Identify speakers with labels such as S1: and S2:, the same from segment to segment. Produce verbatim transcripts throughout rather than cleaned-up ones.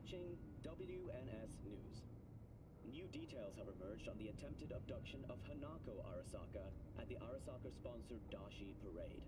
S1: watching W N S News. New details have emerged on the attempted abduction of Hanako Arasaka at the Arasaka-sponsored Dashi Parade.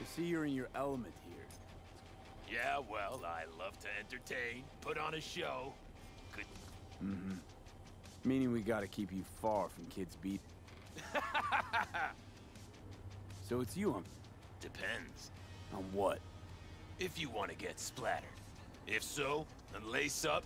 S2: see you're in your element here.
S3: Yeah, well, I love to entertain, put on a show. Good.
S2: Mm-hmm. Meaning we gotta keep you far from kids beat. So it's you, um...
S3: Depends.
S2: On what?
S3: If you want to get splattered. If so, then lace up.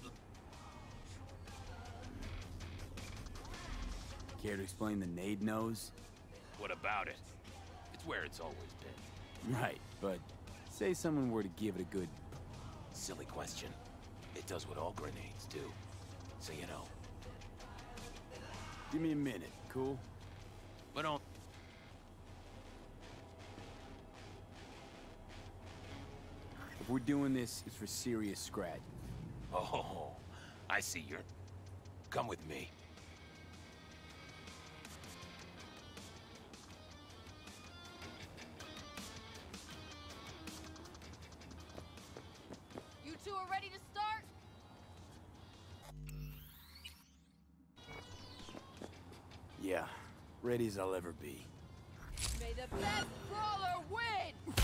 S2: Care to explain the nade nose?
S3: What about it? It's where it's always been.
S2: Right, but say someone were to give it a good...
S3: Silly question. It does what all grenades do. So you know.
S2: Give me a minute, cool?
S3: But don't...
S2: If we're doing this, it's for serious scratch.
S3: Oh, I see you're... Come with me.
S4: You two are ready to start?
S2: Yeah, ready as I'll ever be.
S4: May the best brawler win!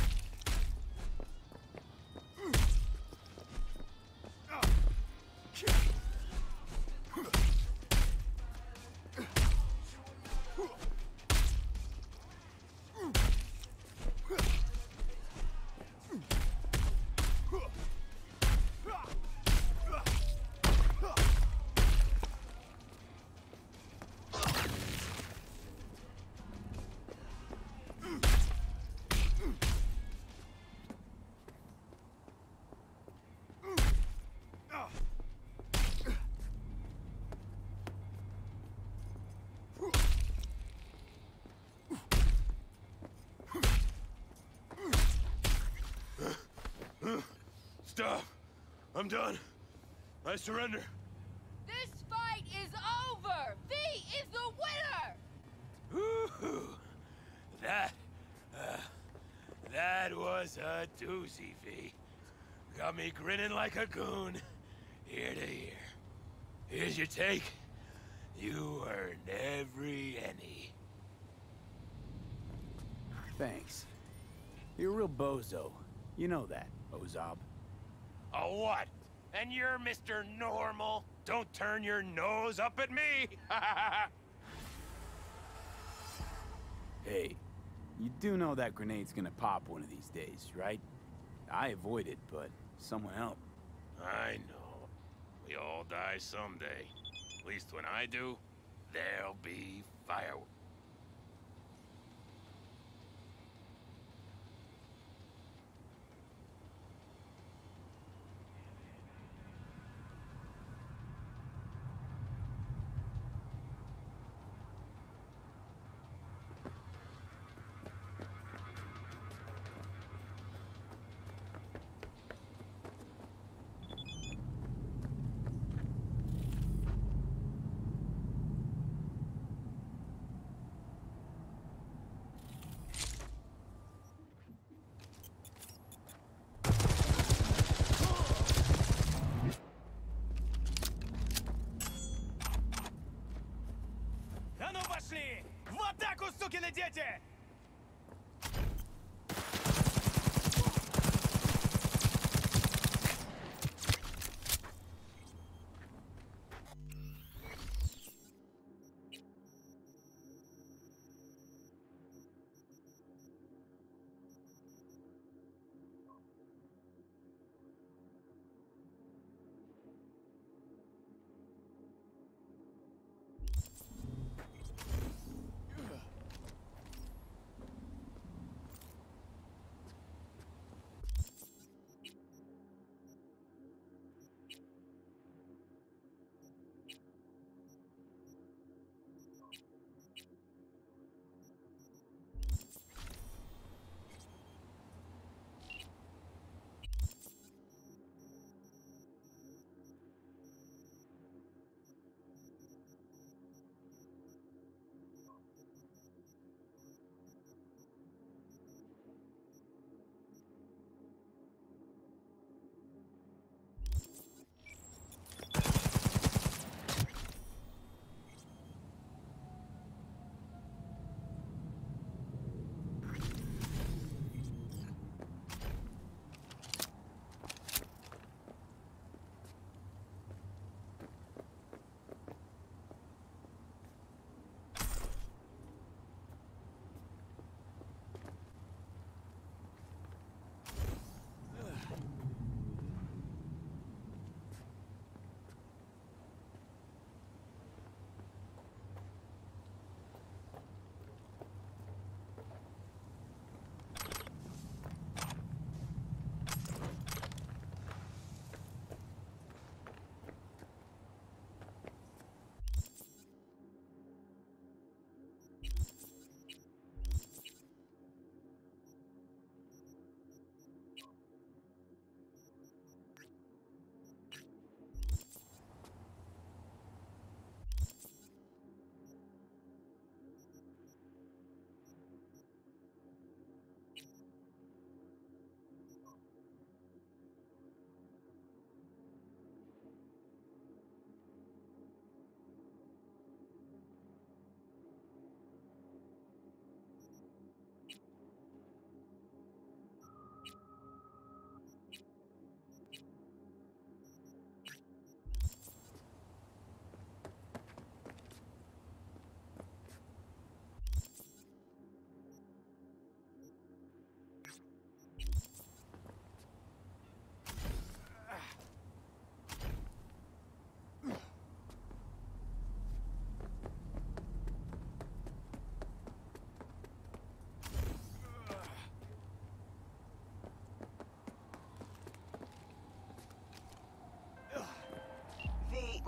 S3: Stop! I'm done. I surrender.
S4: This fight is over! V is the winner!
S3: Woo-hoo. That, uh, that was a doozy, V. Got me grinning like a goon, ear to ear. Here's your take. You earned every penny.
S2: Thanks. You're a real bozo. You know that, Ozob.
S3: A what? And you're Mister Normal? Don't turn your nose up at me!
S2: Hey, you do know that grenade's gonna pop one of these days, right? I avoid it, but someone else.
S3: I know. We all die someday. At least when I do, there'll be fireworks.
S5: А ну пошли! В атаку, сукины дети!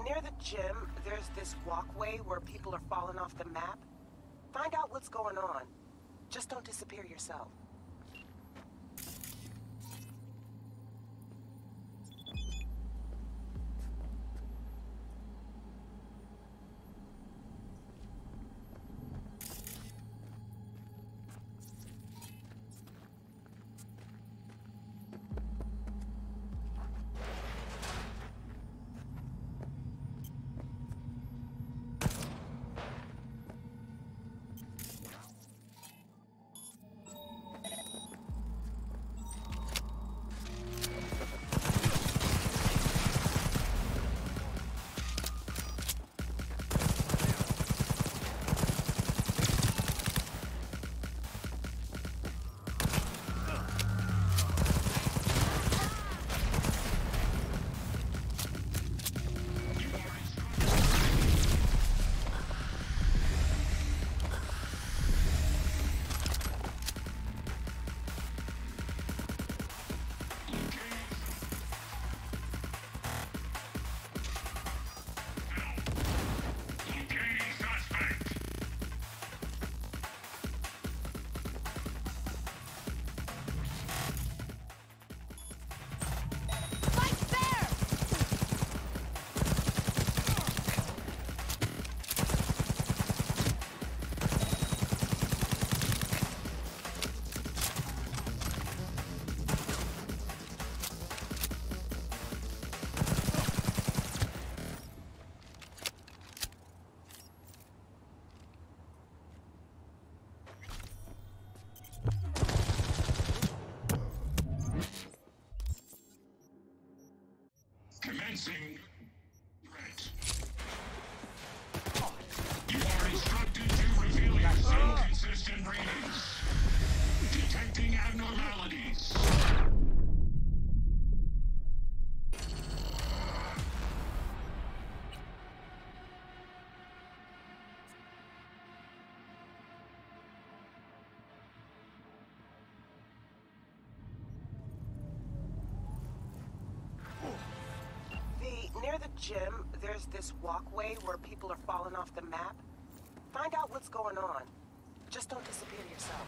S6: near the gym, there's this walkway where people are falling off the map. Find out what's going on. Just don't disappear yourself.
S7: Commencing threat. You are instructed to reveal your inconsistent readings. Detecting abnormalities.
S6: Near the gym, there's this walkway where people are falling off the map. Find out what's going on. Just don't disappear yourself.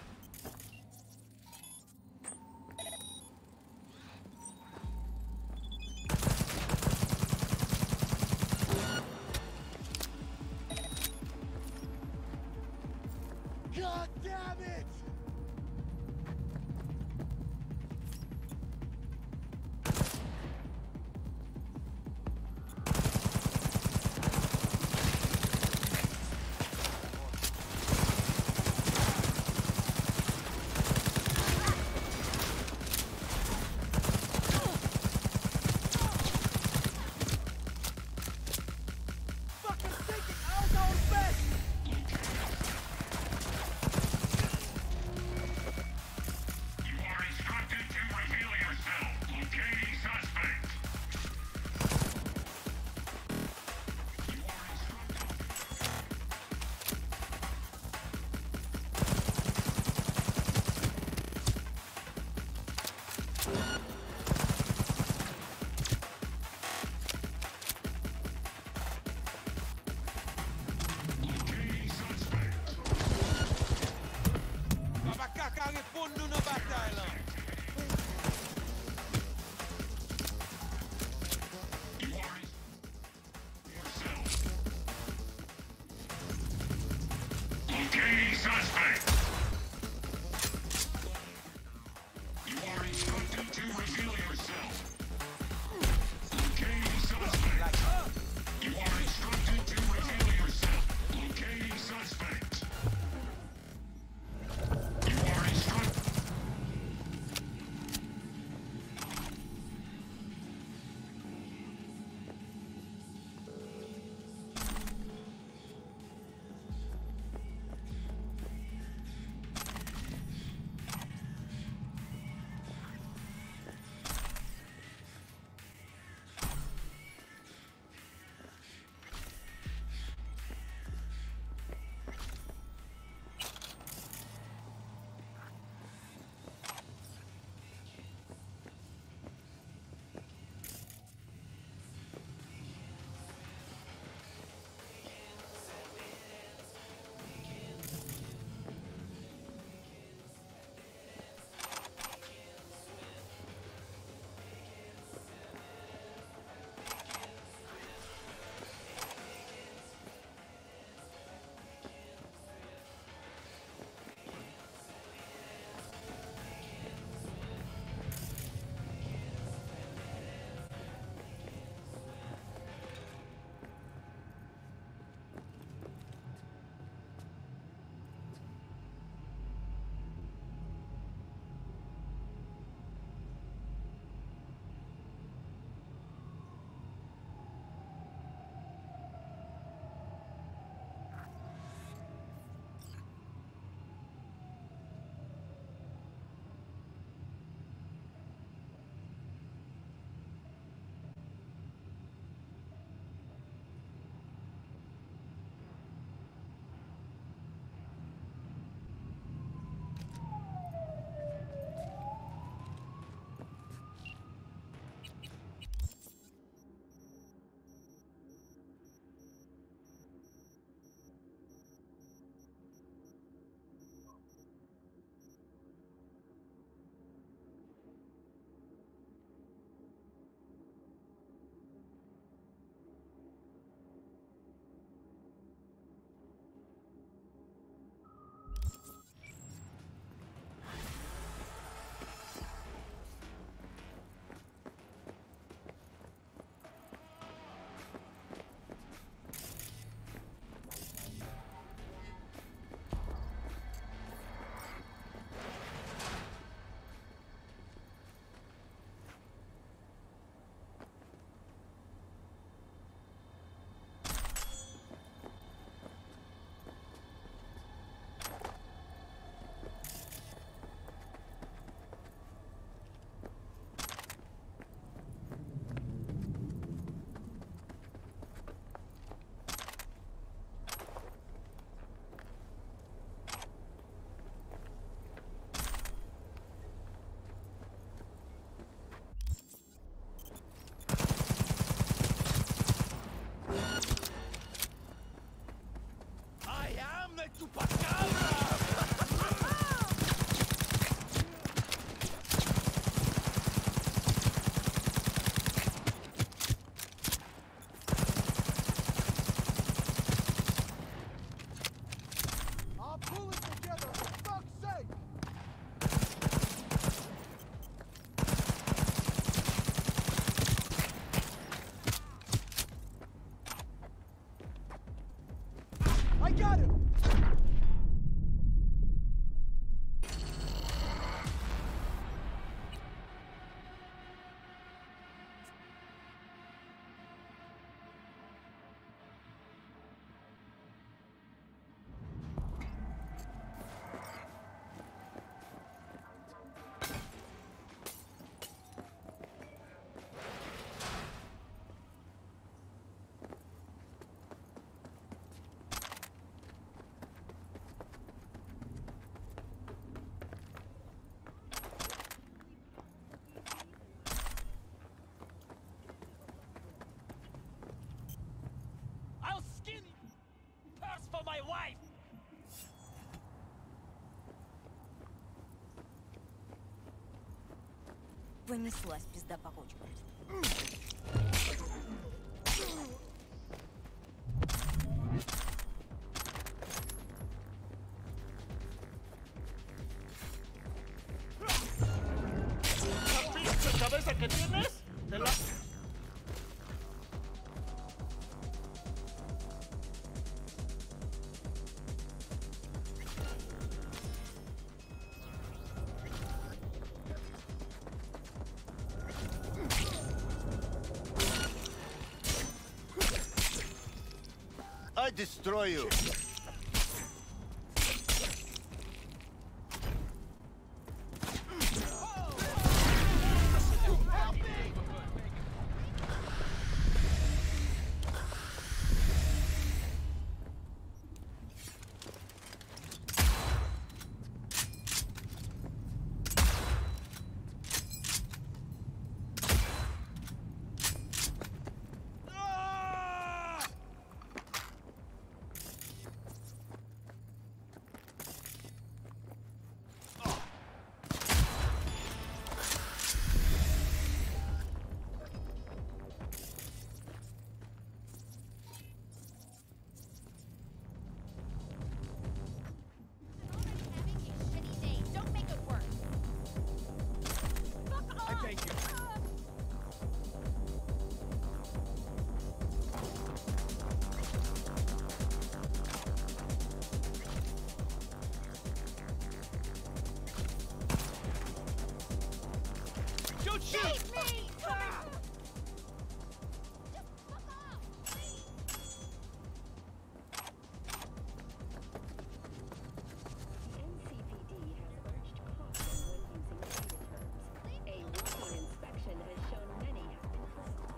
S5: God damn it!
S7: Locating suspect. You are instructed to reveal yourself. Locating suspect. You are instructed to reveal yourself. Locating suspect. You are instructed.
S5: Got him! I'll skin you! Purse for my wife!
S8: Понеслась пизда по кочкам.
S5: ¿Esa cabeza que tienes? Te la...
S9: I destroy you.
S4: Save me! Ah!
S10: N C P D has urged caution when using data terms. A routine inspection has shown many have been closed.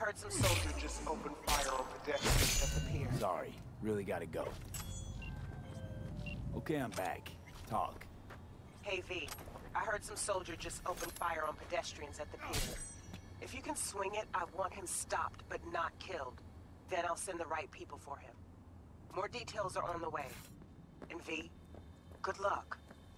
S6: heard some soldiers just open fire on pedestrians at the pier.
S2: Sorry, really gotta go. Okay, I'm back. Talk.
S6: Hey, V. I heard some soldier just open fire on pedestrians at the pier. If you can swing it, I want him stopped, but not killed. Then I'll send the right people for him. More details are on the way. And V, good luck.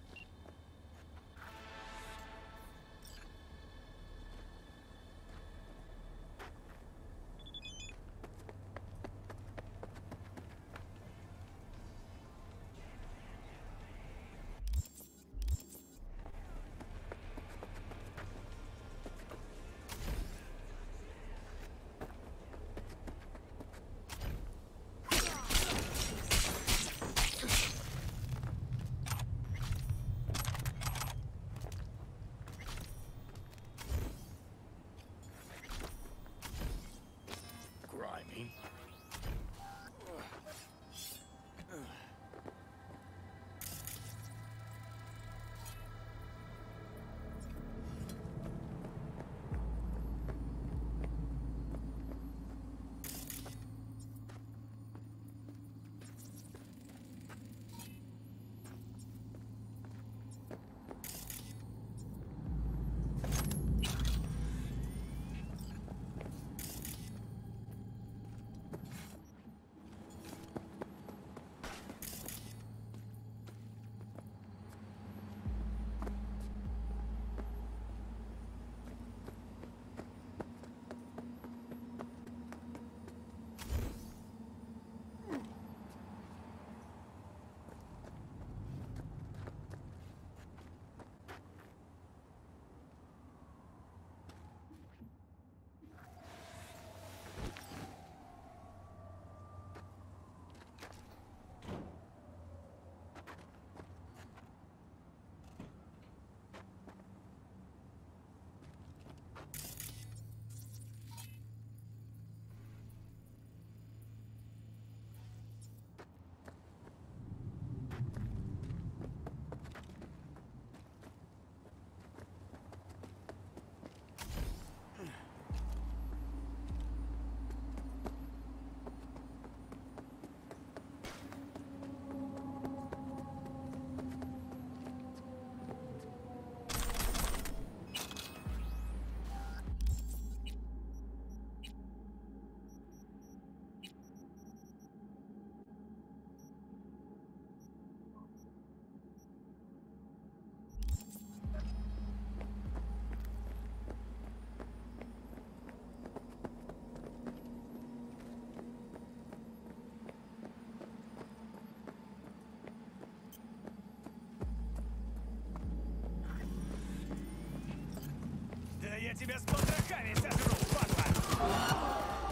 S3: Я тебя с потрохами сожру, падла!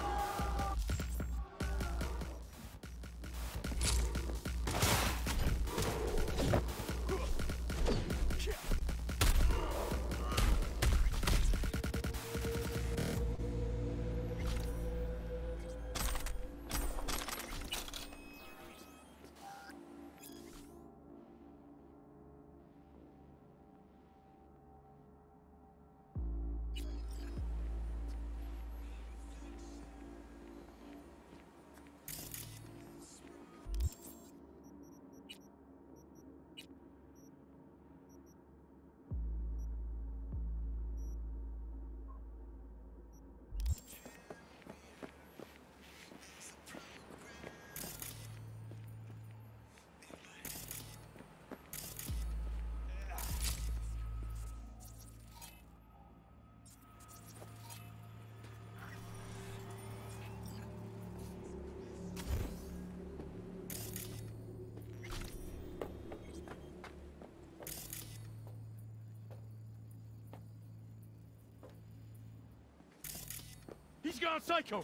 S3: He's gone psycho!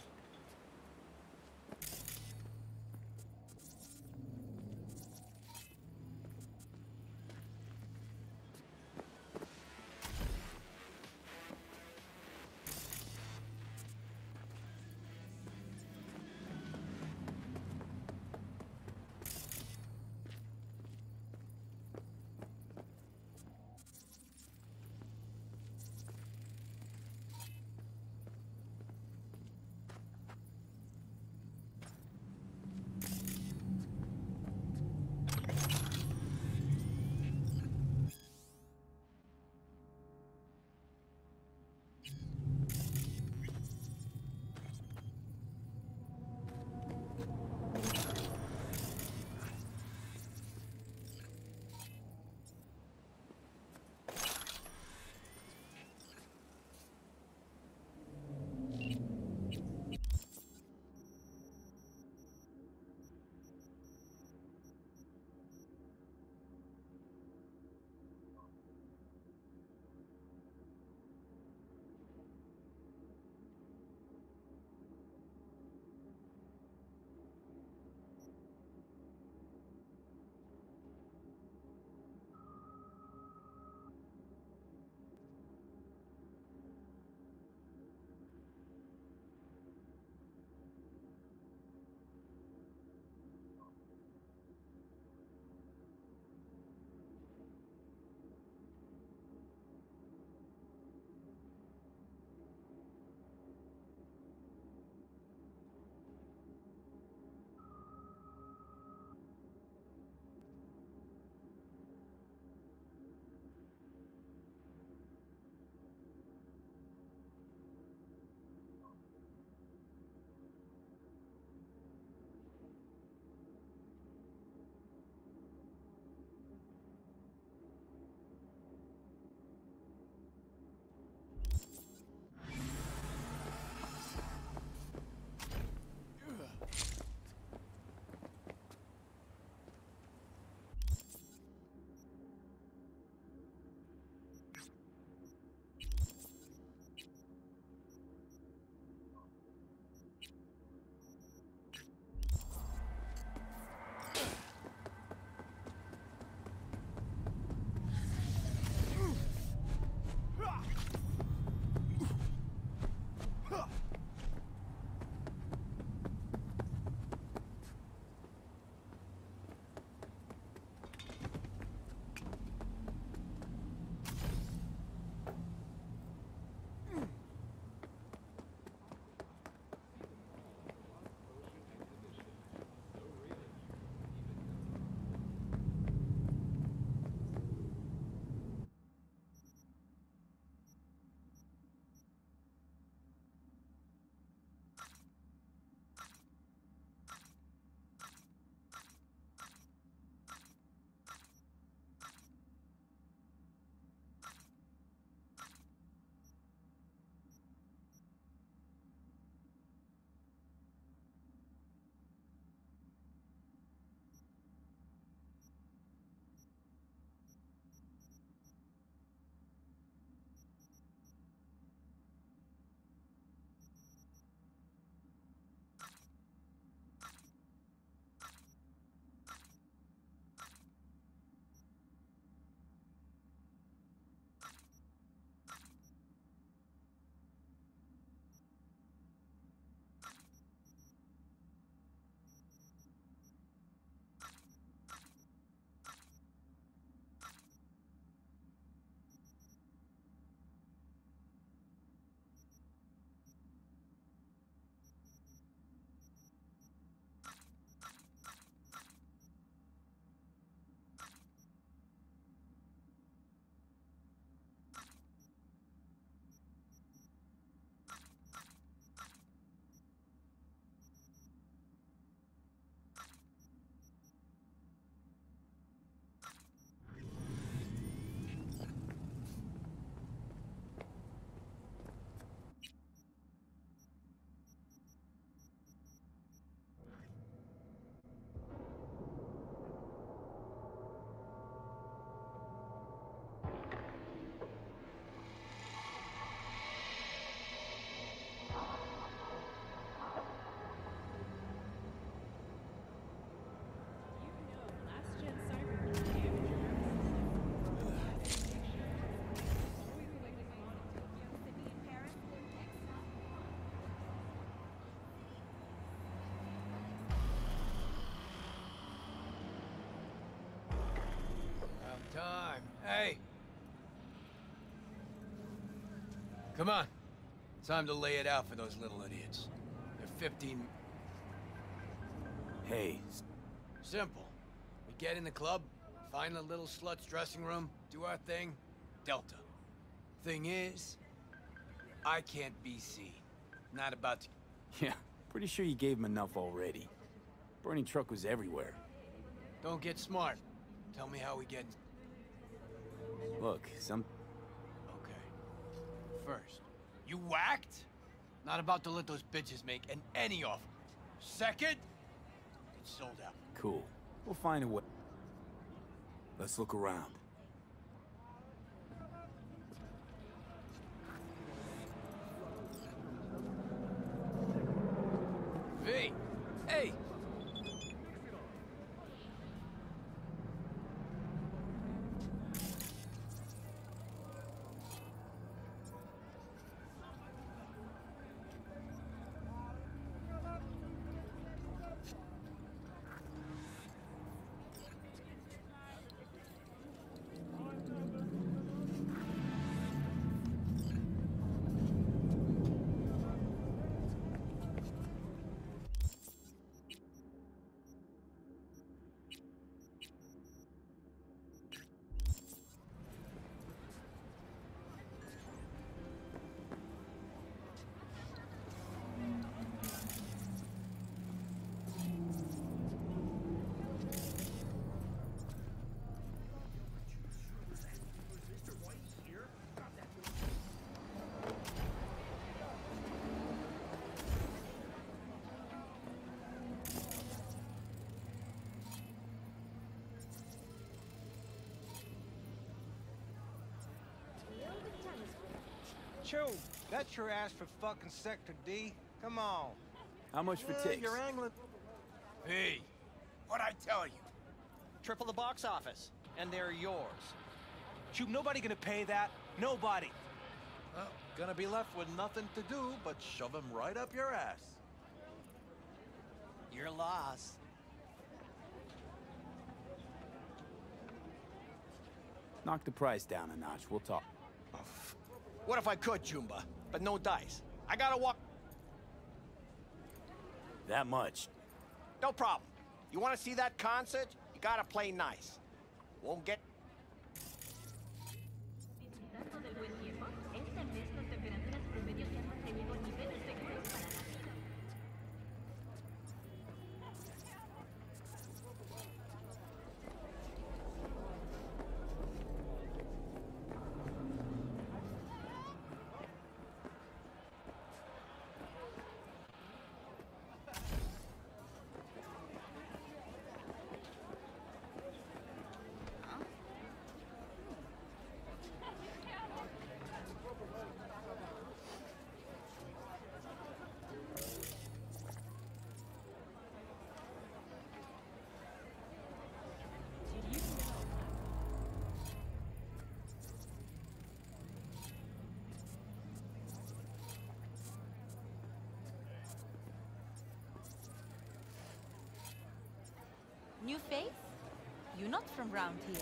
S3: Come on. Time to lay it out for those little idiots. They're fifteen...
S2: Hey,
S3: Simple. We get in the club, find the little slut's dressing room, do our thing, Delta. Thing is, I can't be seen. Not about to...
S2: yeah, pretty sure you gave him enough already. Burning truck was everywhere.
S3: Don't get smart. Tell me how we get...
S2: Look, some...
S3: Okay. First, you whacked? Not about to let those bitches make an any offer. Second, it's sold out.
S2: Cool. We'll find a way. Let's look around.
S3: V! Hey!
S11: Chew, that's your ass for fucking Sector D. Come on.
S2: How much for
S11: Yeah,
S2: ticks?
S11: you're angling.
S3: V! What'd I tell you?
S11: Triple the box office, and they're yours. Chew, nobody gonna pay that. Nobody.
S12: Well, gonna be left with nothing to do but shove him right up your ass.
S11: Your loss.
S2: Knock the price down a notch. We'll talk.
S11: What if I could, Jumba? But no dice. I gotta walk...
S2: That much.
S11: No problem. You wanna see that concert? You gotta play nice. Won't get...
S10: Disfrutando del buen tiempo, este mes las temperaturas promedio se han mantenido en niveles seguros para la
S8: New face? You're not from round here.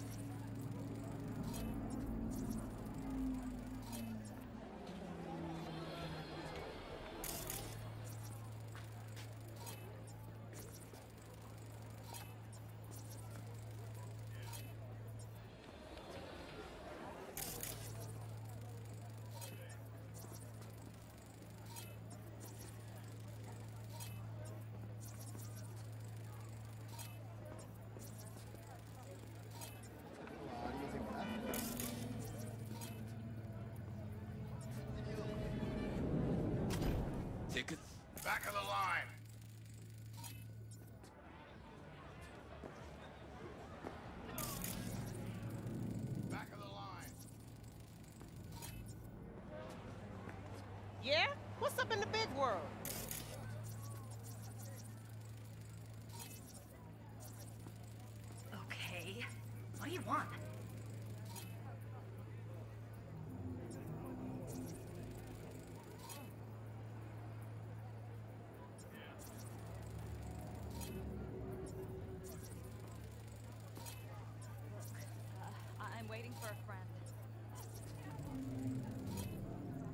S3: Tickets?
S7: Back of the line. Back of the line.
S6: Yeah? What's up in the big world?
S8: Okay. What do you want? I'm waiting for a friend.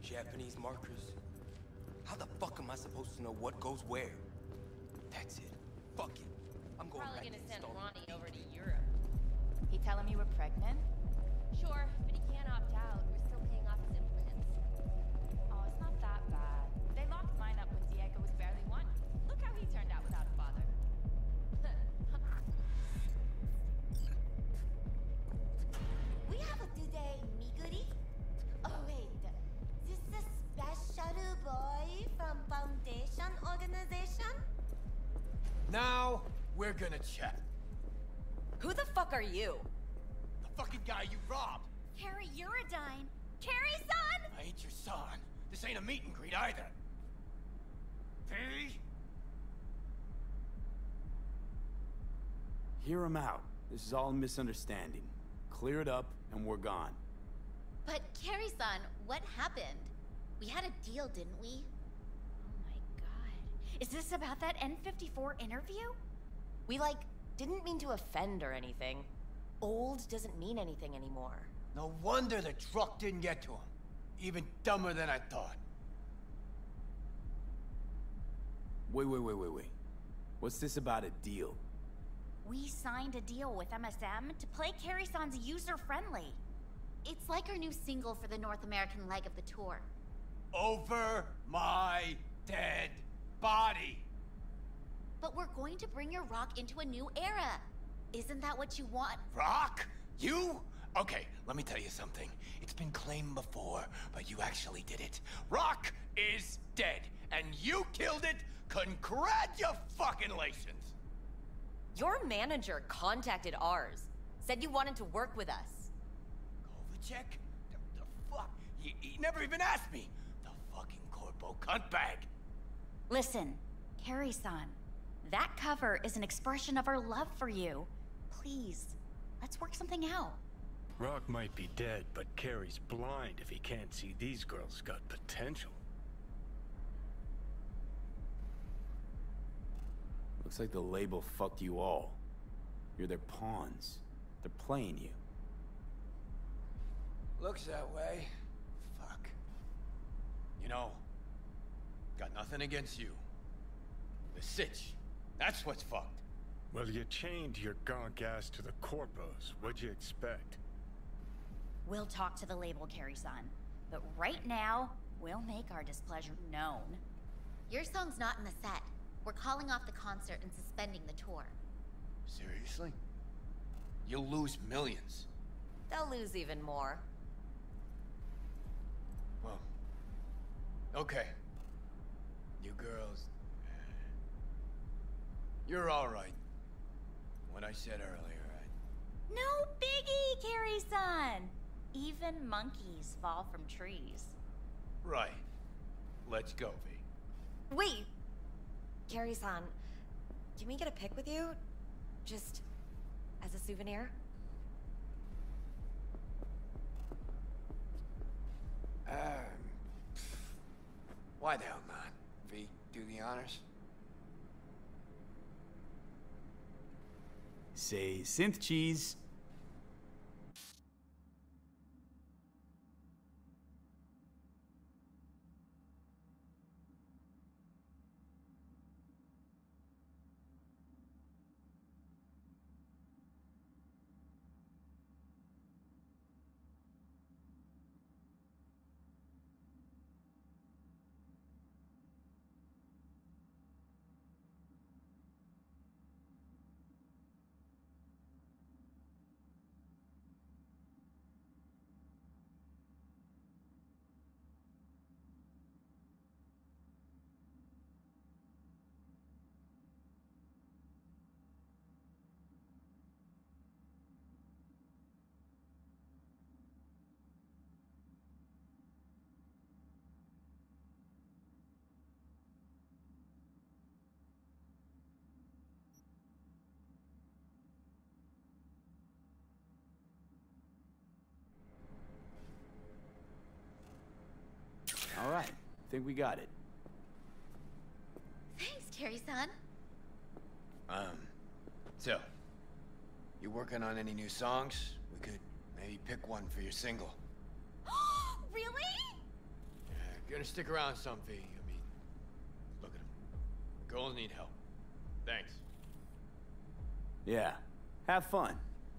S13: Japanese markers. How the fuck am I supposed to know what goes where? That's it. Fuck it. I'm going
S8: Probably
S13: back
S8: gonna
S13: to
S8: send
S13: install-
S8: Ronnie over to Europe. He tell him you were pregnant?
S4: Sure, but he can't opt out. We're still paying off his implants.
S8: Oh, it's not that bad. They locked mine up when Diego was barely one. Look how he turned out without a father.
S14: We have a today, Miguri. Oh wait, this is a special boy from Foundation Organization?
S3: Now, we're gonna chat.
S14: Who the fuck are you?
S3: The fucking guy you robbed.
S14: Carrie Uridine. Carrie son!
S3: I ain't your son. This ain't a meet and greet either. V?
S2: Hear him out. This is all a misunderstanding. Clear it up, and we're gone.
S14: But Carrie-san, what happened? We had a deal, didn't we?
S8: Oh my god. Is this about that N fifty-four interview?
S14: We, like, didn't mean to offend or anything. Old doesn't mean anything anymore.
S3: No wonder the truck didn't get to him. Even dumber than I thought.
S2: Wait, wait, wait, wait, wait. What's this about a deal?
S8: We signed a deal with M S M to play Carrie-san's user-friendly.
S14: It's like our new single for the North American leg of the tour.
S3: Over my dead body.
S14: But we're going to bring your rock into a new era. Isn't that what you want?
S3: Rock? You? Okay, let me tell you something. It's been claimed before, but you actually did it. Rock is dead, and you killed it. Congratulations.
S14: Your manager contacted ours. Said you wanted to work with us.
S3: Kovacic? The, the fuck? He, he never even asked me. The fucking corpo cuntbag.
S8: Listen, Carrie-san, that cover is an expression of our love for you. Please, let's work something out.
S15: Rock might be dead, but Carrie's blind if he can't see these girls got potential.
S2: Looks like the label fucked you all. You're their pawns. They're playing you.
S3: Looks that way. Fuck. You know, got nothing against you. The sitch, that's what's fucked.
S15: Well, you chained your gonk ass to the corpos. What'd you expect?
S8: We'll talk to the label, Carrie-san. But right now, we'll make our displeasure known.
S14: Your song's not in the set. We're calling off the concert and suspending the tour.
S3: Seriously? You'll lose millions.
S14: They'll lose even more.
S3: Well, okay. You girls... You're all right. What I said earlier, I...
S8: No biggie, Carrie-san! Even monkeys fall from trees.
S3: Right. Let's go, V.
S14: Wait! Carrie-san, can we get a pic with you? Just as a souvenir?
S3: Um... Why the hell not? V, do the honors?
S2: Say synth cheese. All right, think we got it.
S14: Thanks, Carrie-san.
S3: Um, so, you working on any new songs? We could maybe pick one for your single.
S14: Really?
S16: You're gonna stick around some, V. I mean, look at him. Girls need help. Thanks.
S2: Yeah. Have fun.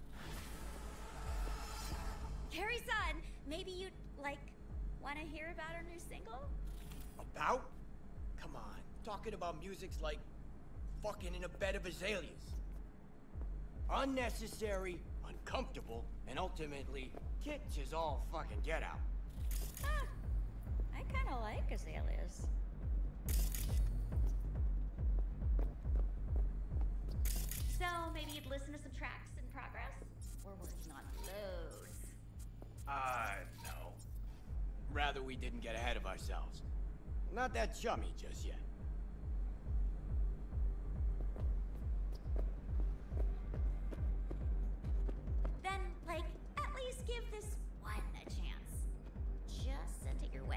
S8: Carrie-san, maybe you'd, like, want to hear about our new single?
S17: About? Come on. Talking about music's like fucking in a bed of azaleas. Unnecessary, uncomfortable, and ultimately, kitsch is all fucking get out.
S8: Ah, I kind of like azaleas. So maybe you'd listen to some tracks in progress? We're working on loads.
S17: Uh, no. Rather we didn't get ahead of ourselves. Not that chummy just yet.
S8: Then, like, at least give this one a chance. Just send it your way.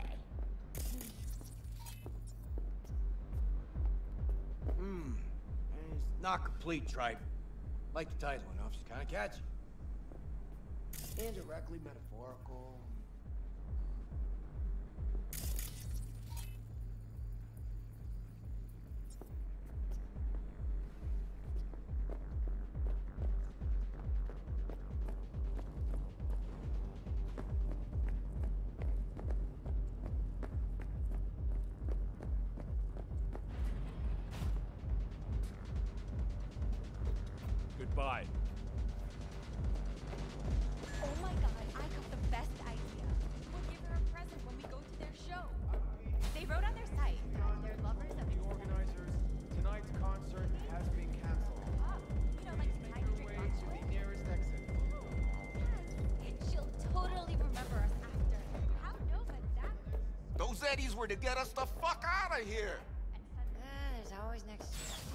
S17: Hmm. It's not complete, tripe. Like the title enough, it's kind of catchy. Indirectly metaphorical.
S18: Goodbye.
S4: Oh my god, I got the best idea. We'll give her a present when we go to their show. They wrote on their site that their lovers have
S19: The organizers, tonight's concert has been canceled.
S4: Oh, you know, like tonight we
S19: Make your
S4: drink
S19: way to
S4: vodka?
S19: the nearest exit.
S4: And she'll totally remember us after. How nova that?
S7: Those Eddies were to get us the fuck out of here.
S20: Uh, there's always next year.